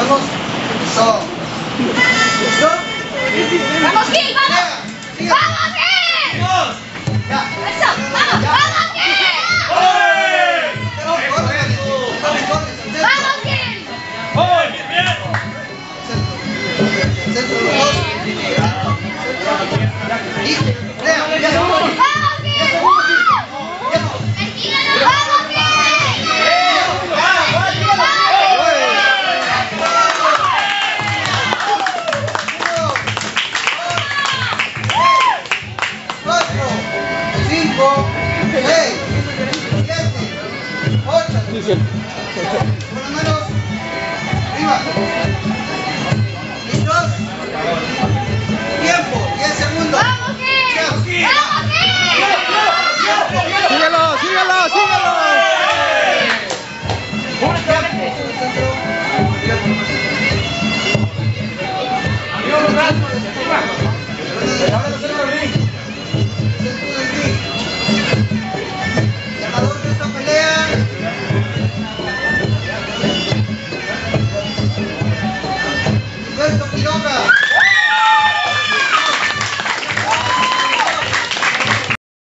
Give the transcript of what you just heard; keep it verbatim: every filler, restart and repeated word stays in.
Vamos. Eso. ¿Listo? ¡Vamos, Gil! ¡Vamos! ¡Vamos, Gil! Ya. ¡Eso! ¡Vamos! ¡Vamos, Gil! ¡Vamos, Gil! Centro, los dos. Y, Lea, ya. ¡Vamos, Gil! ¡Vamos, Gil! Cuatro, cinco, seis, siete, ocho. Con las manos arriba. ¿Listos? Tiempo, diez segundos. ¡Vamos, Gil! ¡Vamos, Gil! Síguelo, síguelo, síguelo.